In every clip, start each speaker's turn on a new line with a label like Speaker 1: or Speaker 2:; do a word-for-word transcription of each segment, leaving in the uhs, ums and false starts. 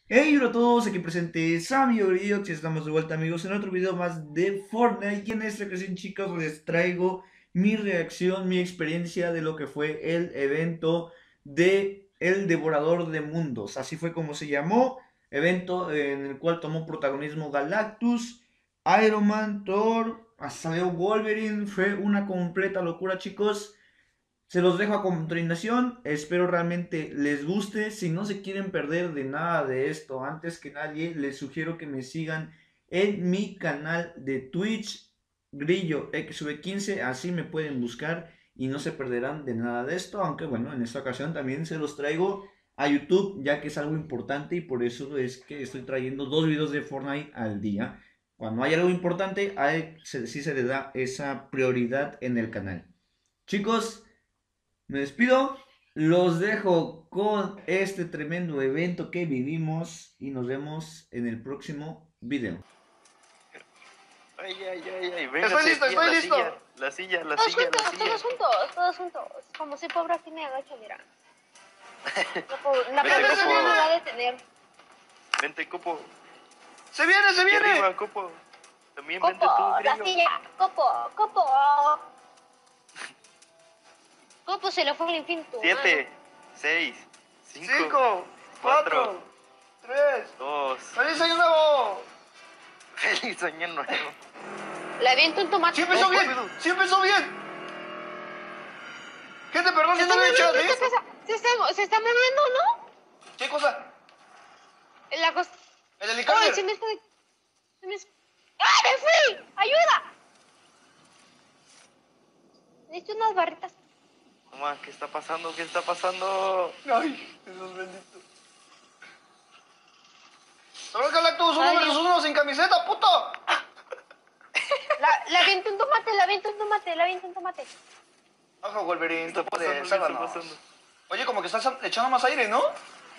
Speaker 1: Hey, hola a todos, aquí presente Sammy Oriox y estamos de vuelta amigos en otro video más de Fortnite y en esta ocasión chicos les traigo mi reacción, mi experiencia de lo que fue el evento de El Devorador de Mundos, así fue como se llamó, evento en el cual tomó protagonismo Galactus, Iron Man, Thor, hasta salió Wolverine, fue una completa locura chicos. Se los dejo a continuación, espero realmente les guste. Si no se quieren perder de nada de esto, antes que nadie, les sugiero que me sigan en mi canal de Twitch, Grillo X V quince, así me pueden buscar y no se perderán de nada de esto, aunque bueno, en esta ocasión también se los traigo a YouTube, ya que es algo importante y por eso es que estoy trayendo dos videos de Fortnite al día. Cuando hay algo importante, hay, sí se le da esa prioridad en el canal. Chicos, me despido, los dejo con este tremendo evento que vivimos y nos vemos en el próximo video.
Speaker 2: Ay, ay, ay, ay,
Speaker 3: Estoy listo, estoy
Speaker 2: la
Speaker 3: listo.
Speaker 2: Silla, la silla, la
Speaker 4: Todos
Speaker 2: silla,
Speaker 4: juntos,
Speaker 2: la silla.
Speaker 4: todos juntos, todos juntos. Como soy pobre aquí me agacho, mira. La, po la
Speaker 2: Vete,
Speaker 4: pobreza
Speaker 2: Copo.
Speaker 4: no me va a detener.
Speaker 2: Vente, Copo.
Speaker 3: ¡Se viene, se
Speaker 2: Aquí
Speaker 3: viene!
Speaker 2: arriba, Copo. También vente
Speaker 4: Copo,
Speaker 2: tú,
Speaker 4: la
Speaker 2: Grillo.
Speaker 4: silla, Copo, Copo. Copo se le fue el infinito.
Speaker 2: Siete, seis, cinco,
Speaker 3: Cinco, cuatro, tres.
Speaker 2: dos.
Speaker 3: ¡Feliz año nuevo!
Speaker 2: Feliz año nuevo.
Speaker 4: Le aviento un tomate.
Speaker 3: ¡Sí empezó
Speaker 2: Oh,
Speaker 3: bien!
Speaker 2: cuidado.
Speaker 3: ¡Sí empezó bien! Gente, perdón si
Speaker 4: Se
Speaker 3: no
Speaker 4: está
Speaker 3: le he echado,
Speaker 4: moviendo,
Speaker 3: ¿eh?
Speaker 4: ¿qué pasa? Se está, se está moviendo, ¿no?
Speaker 3: ¿Qué cosa?
Speaker 4: En la cosa.
Speaker 3: ¿El
Speaker 4: ¡Ay,
Speaker 3: helicóptero?
Speaker 4: se me está... Se me... ¡Ah, me fui! ¡Ayuda! Necesito unas barritas.
Speaker 2: Mamá, ¿qué está pasando? ¿Qué está pasando?
Speaker 3: ¡Ay, Jesús bendito! ¡Solo Galactus, uno
Speaker 4: Ay,
Speaker 3: versus
Speaker 4: Dios.
Speaker 3: uno sin camiseta, puto!
Speaker 4: La, le aviento un tomate, le aviento un tomate, le aviento un tomate.
Speaker 3: Ojo, Wolverine,
Speaker 2: ¿Qué está
Speaker 3: tú puedes,
Speaker 2: pasando? ¿Qué está
Speaker 3: sálvanos.
Speaker 2: pasando?
Speaker 3: Oye, como que estás echando más aire, ¿no?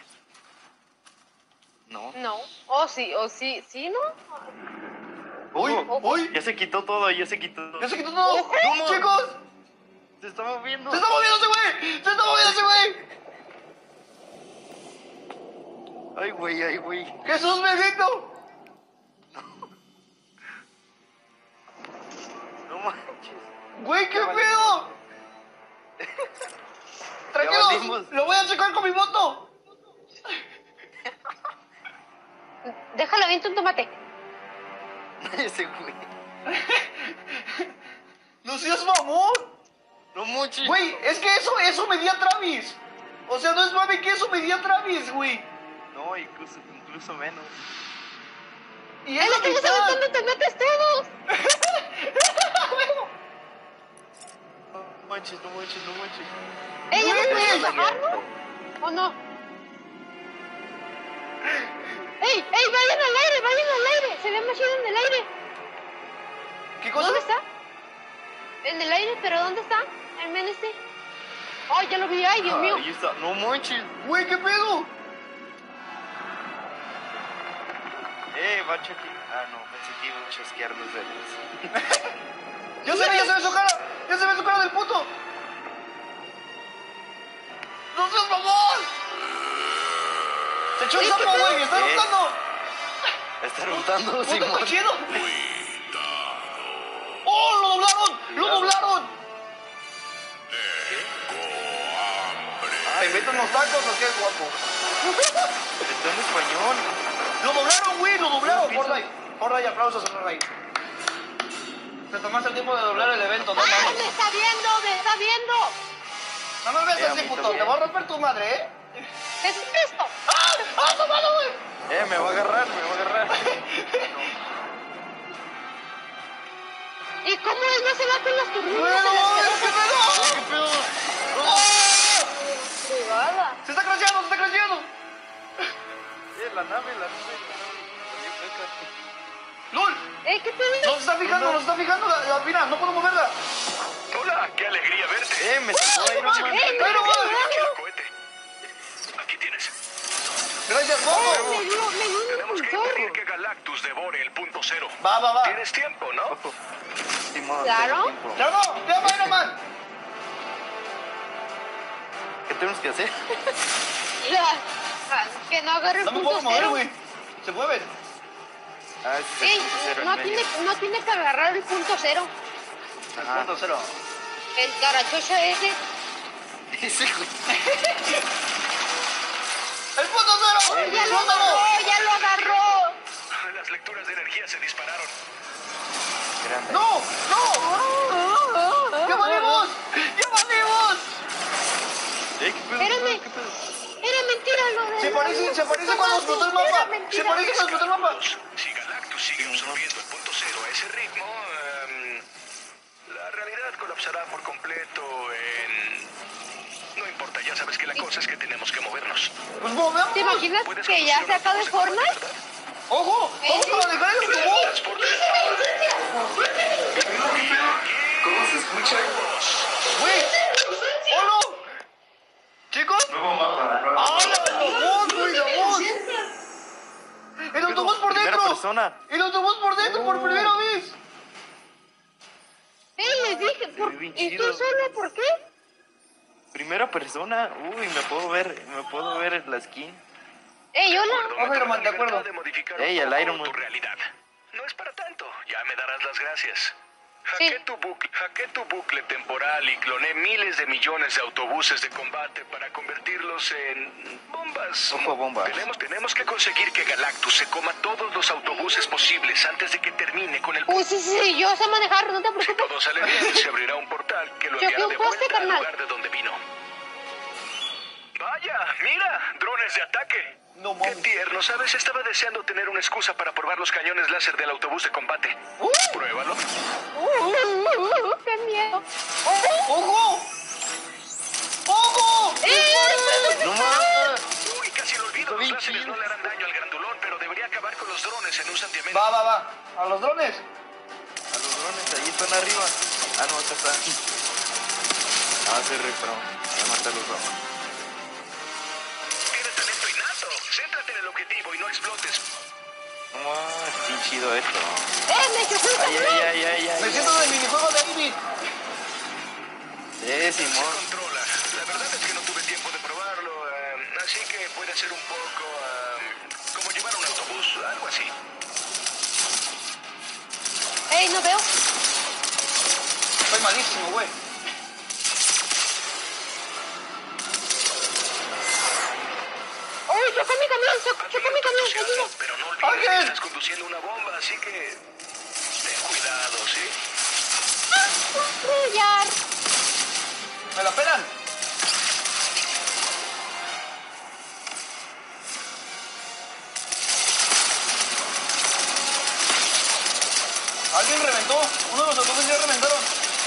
Speaker 2: No.
Speaker 4: No. Oh, sí, oh, sí, sí, ¿no?
Speaker 3: ¡Uy,
Speaker 2: Ojo.
Speaker 3: uy!
Speaker 2: Ya se quitó todo, ya se quitó todo.
Speaker 3: ¡Ya se quitó todo!
Speaker 2: ¿Cómo?
Speaker 3: ¡Chicos!
Speaker 2: Se está moviendo.
Speaker 3: ¡Se está moviendo ese güey! ¡Se está moviendo ese güey!
Speaker 2: Ay, güey, ay, güey.
Speaker 3: ¡Jesús bendito!
Speaker 2: No manches.
Speaker 3: ¡Güey, qué
Speaker 2: Ya valimos.
Speaker 3: pedo! Tranquilos,
Speaker 2: valimos.
Speaker 3: lo voy a checar con mi moto.
Speaker 4: Déjale, aviento un tomate.
Speaker 2: Ese güey.
Speaker 3: ¡No seas mamón!
Speaker 2: No manches.
Speaker 3: Güey, es que eso, eso medía Travis. O sea, no es mami que eso medía Travis, güey.
Speaker 2: No, incluso, incluso menos.
Speaker 3: Y
Speaker 4: ¡Ay,
Speaker 3: es
Speaker 4: le
Speaker 3: la
Speaker 4: estamos
Speaker 3: mitad.
Speaker 4: aventando tomates todos!
Speaker 2: No manches, no manches, no manches.
Speaker 4: ¡Ey, ya nos
Speaker 3: Güey,
Speaker 4: podemos
Speaker 2: güey.
Speaker 4: bajar, no! ¿O no? ¡Ey, ey, vayan al aire, vayan al aire! Se ve más chido en el aire.
Speaker 3: ¿Qué cosa?
Speaker 4: ¿Dónde está? En el aire, pero ¿dónde está? El men este. ¡Ay, ya lo vi! ¡Ay, Dios mío!
Speaker 2: Ahí está. No manches.
Speaker 3: Güey, ¿qué pedo?
Speaker 2: Eh, va a chequear. Ah, no, pensé que iba a chasquear los dedos.
Speaker 3: Ya se ve, ya se ve su cara. Ya se ve su cara del puto. ¡No seas mamón! Se echó el
Speaker 4: ¿Qué
Speaker 3: sapo,
Speaker 4: pedo?
Speaker 3: güey. Está
Speaker 2: ¿Qué?
Speaker 3: rotando.
Speaker 2: Está rotando,
Speaker 3: ¡Puto
Speaker 2: Simón.
Speaker 3: cochino! ¡Oh, lo doblaron! ¡Lo
Speaker 2: Cuidado.
Speaker 3: doblaron! ¿Te meto unos tacos o qué, guapo?
Speaker 2: Está en español.
Speaker 3: ¡Lo doblaron, güey! ¡Lo doblaron!
Speaker 2: Piso.
Speaker 3: Fortnite. Fortnite, aplausos a Fortnite. Te tomaste el tiempo de doblar el evento, no
Speaker 4: ¡Ay,
Speaker 3: mames.
Speaker 4: me está viendo, me está viendo!
Speaker 3: No me veas
Speaker 2: Eh, a
Speaker 3: así,
Speaker 2: mí
Speaker 3: puto.
Speaker 2: también.
Speaker 3: Te voy a romper tu madre, ¿eh?
Speaker 4: ¿Qué es esto?
Speaker 3: ¡Ah! ¡Ah, su mano, güey!
Speaker 2: Eh, me va a agarrar, me va a agarrar.
Speaker 4: ¿Y cómo él no se va con las turbinas?
Speaker 3: ¡Güey, no mames! ¿Qué pedo?
Speaker 2: ¿Qué pedo?
Speaker 3: ¡Oh!
Speaker 4: Privada.
Speaker 3: ¡Se está creciendo, se está creciendo!
Speaker 2: Eh, la nave, la nave. Salió caca.
Speaker 3: ¡Lol!
Speaker 4: ¿Eh, qué pedo?
Speaker 3: ¡No se está fijando, no se está fijando la, la pina! ¡No puedo moverla!
Speaker 5: Hola, qué alegría verte.
Speaker 2: Eh, me salvó Iron Man.
Speaker 4: ¡Eh, me
Speaker 3: Pero,
Speaker 4: dio
Speaker 3: güey.
Speaker 4: daño!
Speaker 5: Cohete. Aquí tienes.
Speaker 3: ¡Gracias,
Speaker 4: ¡Oh,
Speaker 3: Bobo!
Speaker 4: me dio, me dio un
Speaker 5: Tenemos que
Speaker 4: impulsor!
Speaker 5: impedir que Galactus devore el punto cero.
Speaker 3: Va, va, va.
Speaker 5: Tienes tiempo, ¿no?
Speaker 2: Simón,
Speaker 4: Claro.
Speaker 2: tengo tiempo.
Speaker 3: ¡Claro! ¡Llama, Iron Man!
Speaker 2: ¿Qué tenemos que hacer?
Speaker 4: Mira, Ah, que no agarre el
Speaker 3: No me
Speaker 4: punto
Speaker 3: puedo mover,
Speaker 4: cero.
Speaker 3: güey. Se mueven.
Speaker 2: Ah, ese es el
Speaker 4: Ey,
Speaker 2: punto cero
Speaker 4: no
Speaker 2: en medio.
Speaker 4: tiene, no tiene que agarrar el punto cero.
Speaker 3: El
Speaker 2: Ajá.
Speaker 3: punto cero.
Speaker 4: El carachocha ese.
Speaker 2: Ese, güey.
Speaker 3: ¡El punto cero!
Speaker 4: ¡Oh, ya lo
Speaker 3: ¡Suéltalo!
Speaker 4: agarró! ¡Ya lo agarró!
Speaker 5: Las lecturas de energía se dispararon.
Speaker 2: Grande.
Speaker 3: ¡No! ¡No! ¡Ya valimos! ¡Ya valimos!
Speaker 2: Eh, ¿qué pedo?
Speaker 4: Espérame.
Speaker 2: ¿Qué pedo?
Speaker 4: Era mentira lo de
Speaker 3: Se
Speaker 4: la
Speaker 3: parece,
Speaker 4: luz.
Speaker 3: se parece cuando explotó el
Speaker 4: Era
Speaker 3: mapa.
Speaker 4: mentira.
Speaker 3: Se parece cuando explotó el mapa.
Speaker 5: Si Galactus sigue absorbiendo el punto cero a ese ritmo, em, la realidad colapsará por completo en... No importa, ya sabes que la cosa es que tenemos que movernos.
Speaker 3: Pues movemos.
Speaker 4: ¿Te imaginas
Speaker 5: ¿Puedes
Speaker 4: que ya
Speaker 5: conducir
Speaker 4: se
Speaker 5: un
Speaker 4: acaba de
Speaker 5: autobús en combate,
Speaker 4: Fortnite?
Speaker 5: verdad?
Speaker 3: ¡Ojo! ¡Vamos para dejar el autobús!
Speaker 5: Transporte. ¿Cómo se escucha?
Speaker 3: ¡Güey! ¡Hola! ¿Chicos?
Speaker 2: Nuevo mapa.
Speaker 3: ¡Ah, la voz, güey, la voz! ¡El autobús por
Speaker 2: Primera
Speaker 3: dentro!
Speaker 2: persona.
Speaker 3: ¡El autobús por dentro por primera vez!
Speaker 4: ¡Ey, les dije! ¿por...
Speaker 2: bien
Speaker 4: ¿Y tú
Speaker 2: chido.
Speaker 4: solo por qué?
Speaker 2: Primera persona. Uy, me puedo ver, me puedo ver la skin.
Speaker 4: ¡Ey, hola!
Speaker 3: Ojo, Iron Man, de acuerdo.
Speaker 5: De modificar
Speaker 2: Ey,
Speaker 5: un
Speaker 2: el
Speaker 5: poco
Speaker 2: Iron Man.
Speaker 5: tu realidad. No es para tanto, ya me darás las gracias.
Speaker 4: Sí.
Speaker 5: Hackeé tu bucle, hackeé tu bucle temporal y cloné miles de millones de autobuses de combate para convertirlos en bombas.
Speaker 2: Ojo, bombas.
Speaker 5: Tenemos, tenemos que conseguir que Galactus se coma todos los autobuses posibles antes de que termine con el...
Speaker 4: Uy, sí, sí, sí, yo sé manejar, no te
Speaker 5: Si
Speaker 4: preocupes.
Speaker 5: todo sale bien, se abrirá un portal que lo
Speaker 4: Choqué
Speaker 5: enviará
Speaker 4: un
Speaker 5: de
Speaker 4: poste,
Speaker 5: vuelta al
Speaker 4: carnal.
Speaker 5: lugar de donde vino. Vaya, mira, drones de ataque.
Speaker 3: No
Speaker 5: Qué
Speaker 3: mames.
Speaker 5: tierno, ¿sabes? Estaba deseando tener una excusa para probar los cañones láser del autobús de combate. Pruébalo.
Speaker 4: ¡Qué miedo!
Speaker 3: ¡Ojo! ¡Ojo!
Speaker 4: ¡Eh!
Speaker 2: No mames.
Speaker 5: Uy, casi lo olvido.
Speaker 2: Está
Speaker 5: Los
Speaker 2: bien
Speaker 5: láseres
Speaker 2: chido.
Speaker 5: no le harán daño al grandulón, pero debería acabar con los drones en un santiamén.
Speaker 3: Va, va, va. A los drones.
Speaker 2: A los drones, ahí están arriba. Ah, no, acá está. Ah, se repro. Voy a matar los drones.
Speaker 5: Tienes talento innato. Céntrate en el objetivo y no explotes.
Speaker 2: No, es bien chido esto.
Speaker 4: ¡Eh, me choqué un
Speaker 2: Ay, ay,
Speaker 4: cabrón!
Speaker 2: ay, ay, ay.
Speaker 3: Me siento de minijuego de Ivy.
Speaker 2: Eh,
Speaker 5: Se
Speaker 2: Simón.
Speaker 5: controla. La verdad es que no tuve tiempo de probarlo, eh, así que puede ser un poco eh, como llevar un autobús, algo así.
Speaker 4: ¡Ey, no veo!
Speaker 3: Soy malísimo, güey.
Speaker 4: ¡Uy, chocó mi camión! Chocó, chocó mi camión!
Speaker 5: Entusiasmo,
Speaker 4: ¡Ayuda!
Speaker 5: pero no olvides
Speaker 3: Ángel.
Speaker 5: que estás conduciendo una bomba, así que ten cuidado, ¿sí?
Speaker 4: ¡Estrellar!
Speaker 3: ¿Me la pelan? Alguien reventó. Uno de los autobuses ya reventaron.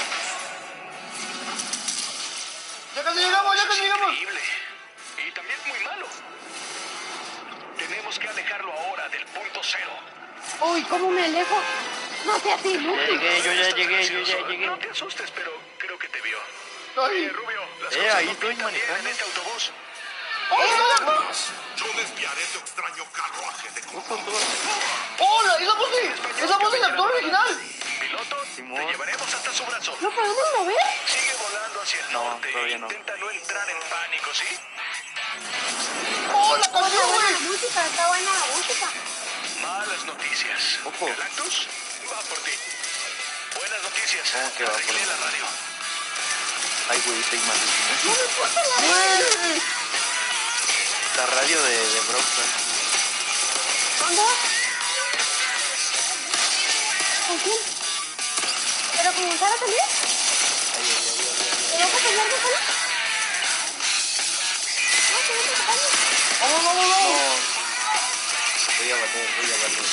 Speaker 3: Ya casi llegamos, ya casi llegamos.
Speaker 5: Increíble. Y también muy malo. Tenemos que alejarlo ahora del punto cero.
Speaker 4: ¡Uy, cómo me alejo! ¡No seas
Speaker 2: Ya
Speaker 4: inútil!
Speaker 2: llegué, yo ya
Speaker 5: Estás
Speaker 2: llegué, yo
Speaker 5: gracioso.
Speaker 2: ya llegué.
Speaker 5: No te asustes, pero creo que te vio. Oye,
Speaker 3: Ay.
Speaker 5: Rubio, las
Speaker 2: Eh,
Speaker 5: cosas
Speaker 2: ahí
Speaker 5: no
Speaker 2: estoy
Speaker 5: pintan bien
Speaker 2: manejando.
Speaker 5: en este autobús.
Speaker 3: ¡Hola!
Speaker 6: Yo desviaré tu extraño carruaje de
Speaker 2: Ojo, todo.
Speaker 3: ¡Hola! ¡Esa voz es, esa voz es el actor original!
Speaker 5: Piloto,
Speaker 2: Simón.
Speaker 5: te llevaremos hasta su brazo.
Speaker 4: ¿No podemos mover?
Speaker 5: Sigue volando hacia el
Speaker 2: No,
Speaker 5: norte.
Speaker 2: todavía no.
Speaker 5: Intenta no entrar en pánico, ¿sí?
Speaker 3: ¡Hola,
Speaker 4: Está
Speaker 3: canción,
Speaker 4: buena la
Speaker 3: güey!
Speaker 4: música, está buena la música.
Speaker 5: Malas noticias.
Speaker 2: Ojo.
Speaker 5: Galactus va por ti. Buenas noticias.
Speaker 2: ¿Cómo que va por
Speaker 5: Arreglé
Speaker 2: mí?
Speaker 5: la radio.
Speaker 2: Ay, güey, estoy malísimo.
Speaker 4: No me importa la radio.
Speaker 2: La radio de, de Brockton.
Speaker 4: ¿Dónde vas? ¿Con quién? ¿Pero con Sara también?
Speaker 2: Ay, ay, ay, ay,
Speaker 4: ¿Te vas a pelear de Sara? No, te vas a pelear.
Speaker 3: ¡Vamos, vamos,
Speaker 2: ay.
Speaker 3: vamos!
Speaker 2: No. Voy a valer, voy a valer.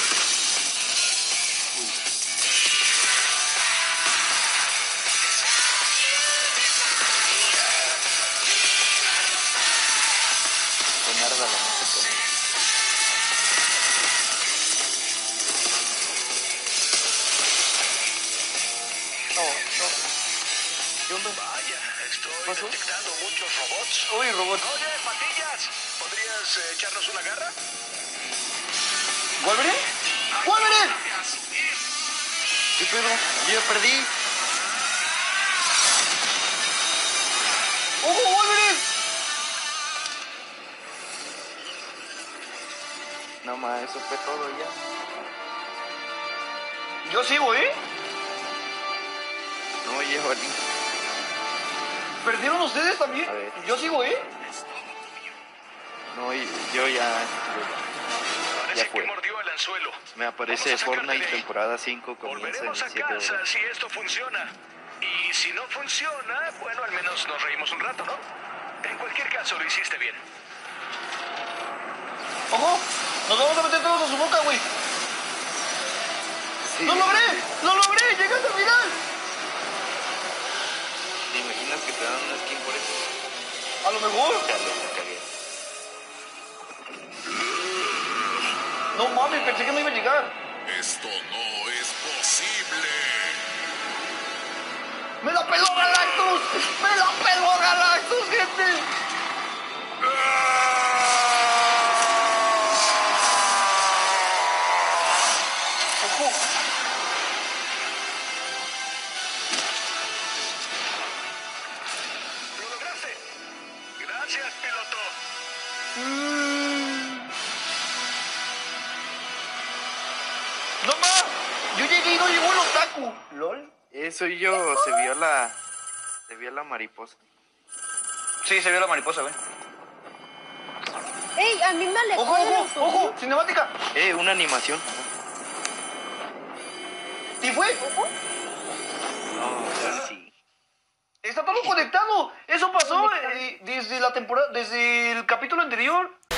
Speaker 2: Uy. Con arda la música. No, no. ¿Qué onda?
Speaker 5: Vaya, estoy
Speaker 2: ¿Pasó?
Speaker 5: detectando muchos robots.
Speaker 3: Uy, robot.
Speaker 5: Oye, Patillas, ¿podrías eh, echarnos una garra?
Speaker 3: ¿Wolverine? ¡Wolverine!
Speaker 2: ¿Qué pedo? Yo ya perdí.
Speaker 3: ¡Ojo, Wolverine!
Speaker 2: No más, eso fue todo ya.
Speaker 3: Yo sigo, ¿eh?
Speaker 2: No, ya valí.
Speaker 3: ¿Perdieron ustedes también?
Speaker 2: A ver.
Speaker 3: Yo sigo, ¿eh?
Speaker 2: No, y- yo ya. Ya
Speaker 5: Parece
Speaker 2: fue.
Speaker 5: que mordió el anzuelo.
Speaker 2: Me aparece
Speaker 5: Vamos a sacarle
Speaker 2: Fortnite
Speaker 5: de ahí.
Speaker 2: temporada cinco, comienza en
Speaker 5: Volveremos a
Speaker 2: siete
Speaker 5: casa
Speaker 2: horas.
Speaker 5: si esto funciona. Y si no funciona, bueno, al menos nos reímos un rato, ¿no? En cualquier caso, lo hiciste bien.
Speaker 3: ¡Ojo! ¡Nos vamos a meter todos a su boca, güey!
Speaker 2: Sí,
Speaker 3: ¡Lo logré! ¡Lo logré! ¡Llegaste al final!
Speaker 2: ¿Te imaginas que te dan una skin por eso?
Speaker 3: A lo mejor.
Speaker 2: Chale, me cagué.
Speaker 3: No mames, pensé que no iba a llegar.
Speaker 6: Esto no es posible.
Speaker 3: ¡Me la peló Galactus! ¡Me la peló Galactus, gente! ¡Ojo!
Speaker 5: ¡Lo lograste! Gracias, piloto.
Speaker 3: ¡No más! Yo llegué y no llegó el otaku. ¿Lol?
Speaker 2: Eso y yo, se vio la. Se vio la mariposa.
Speaker 3: Sí, se vio la mariposa, güey.
Speaker 4: ¡Ey! A mí me alejó
Speaker 3: ¡Ojo,
Speaker 4: del
Speaker 3: ojo!
Speaker 4: autobús.
Speaker 3: ¡Ojo! ¡Cinemática!
Speaker 2: Eh, una animación.
Speaker 3: ¿Y fue?
Speaker 2: No, ya sí.
Speaker 3: Está todo conectado. Eso pasó eh, desde la temporada, desde el capítulo anterior.